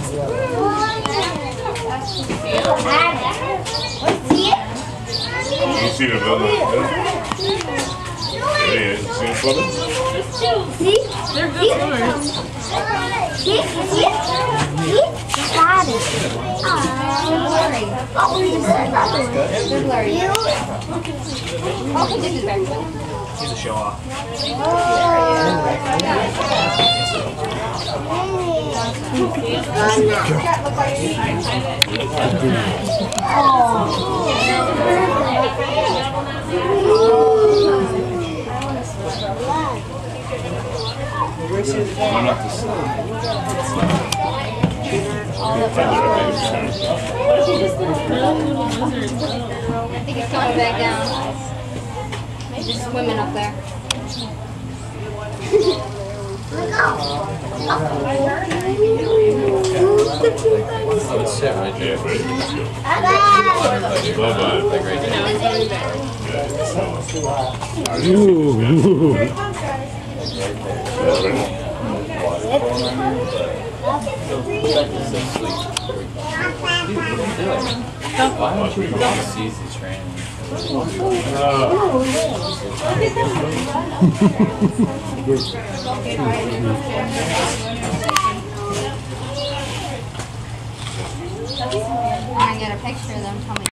You see the building? There he is. See him swimming? See? They're good swimmers. See? Got it. They're blurry. You? Oh, this is very good. He's a show off. Why not the slide? I think it's coming back down. Maybe just swimming up there. I would sit right there. Like right Why don't you see the train? I get a picture of them coming.